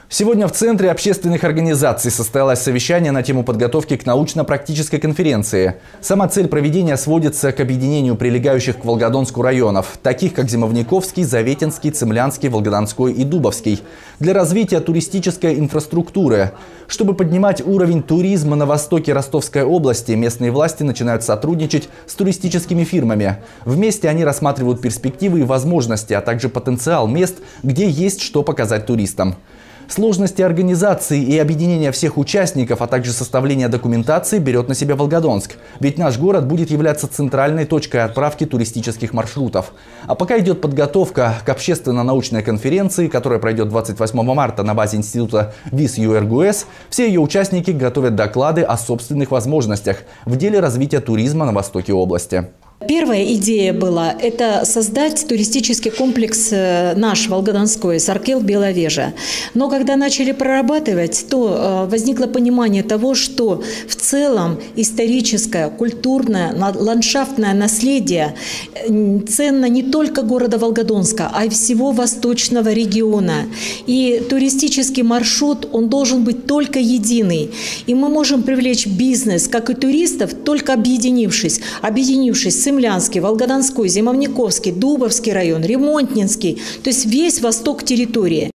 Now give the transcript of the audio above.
Сегодня в Центре общественных организаций состоялось совещание на тему подготовки к научно-практической конференции. Сама цель проведения сводится к объединению прилегающих к Волгодонску районов, таких как Зимовниковский, Заветинский, Цимлянский, Волгодонской и Дубовский, для развития туристической инфраструктуры. Чтобы поднимать уровень туризма на востоке Ростовской области, местные власти начинают сотрудничать с туристическими фирмами. Вместе они рассматривают перспективы и возможности, а также потенциал мест, где есть что показать туристам. Сложности организации и объединения всех участников, а также составления документации берет на себя Волгодонск. Ведь наш город будет являться центральной точкой отправки туристических маршрутов. А пока идет подготовка к общественно-научной конференции, которая пройдет 28 марта на базе института ВИС ЮРГУС, все ее участники готовят доклады о собственных возможностях в деле развития туризма на востоке области. Первая идея была – это создать туристический комплекс наш волгодонской Саркел-Беловежа. Но когда начали прорабатывать, то возникло понимание того, что в целом историческое, культурное, ландшафтное наследие ценно не только города Волгодонска, а и всего восточного региона. И туристический маршрут, он должен быть только единый. И мы можем привлечь бизнес, как и туристов, только объединившись Цимлянский, Волгодонской, Зимовниковский, Дубовский район, Ремонтнинский, то есть весь восток территории.